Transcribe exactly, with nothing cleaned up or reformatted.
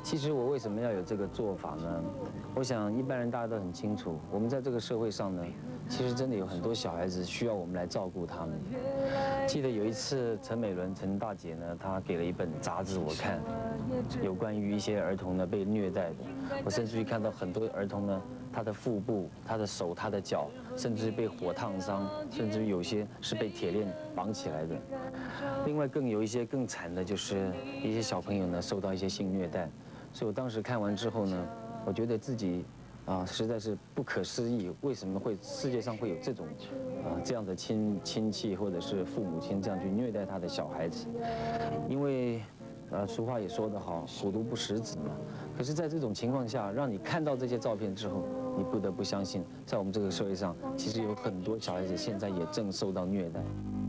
其实我为什么要有这个做法呢？我想一般人大家都很清楚，我们在这个社会上呢，其实真的有很多小孩子需要我们来照顾他们。记得有一次，陈美伦陈大姐呢，她给了一本杂志我看，有关于一些儿童呢被虐待的。我甚至于看到很多儿童呢，他的腹部、他的手、他的脚，甚至被火烫伤，甚至于有些是被铁链绑起来的。另外，更有一些更惨的，就是一些小朋友呢受到一些性虐待。所以我当时看完之后呢，我觉得自己啊实在是不可思议，为什么会世界上会有这种啊这样的亲亲戚或者是父母亲这样去虐待他的小孩子？因为呃俗话也说得好，虎毒不食子嘛。可是，在这种情况下，让你看到这些照片之后，你不得不相信，在我们这个社会上，其实有很多小孩子现在也正受到虐待。